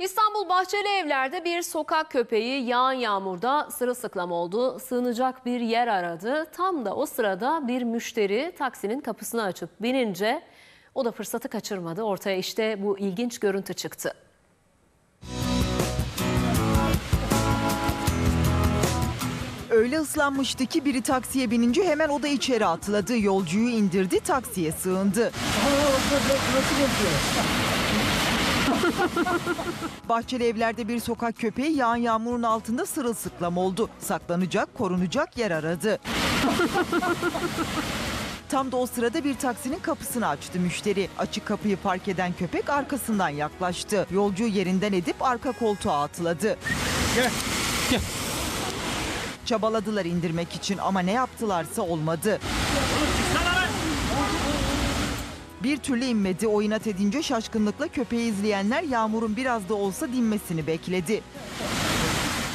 İstanbul Bahçelievler'de bir sokak köpeği yağan yağmurda sırılsıklam oldu. Sığınacak bir yer aradı. Tam da o sırada bir müşteri taksinin kapısını açıp binince o da fırsatı kaçırmadı. Ortaya işte bu ilginç görüntü çıktı. Öyle ıslanmıştı ki biri taksiye binince hemen o da içeri atladı. Yolcuyu indirdi, taksiye sığındı. Bahçelievler'de bir sokak köpeği yağan yağmurun altında sırılsıklam oldu. Saklanacak, korunacak yer aradı. Tam da o sırada bir taksinin kapısını açtı müşteri. Açık kapıyı fark eden köpek arkasından yaklaştı. Yolcuyu yerinden edip arka koltuğa atladı. Gel, gel. Çabaladılar indirmek için ama ne yaptılarsa olmadı. Bir türlü inmedi. O inat edince şaşkınlıkla köpeği izleyenler yağmurun biraz da olsa dinmesini bekledi.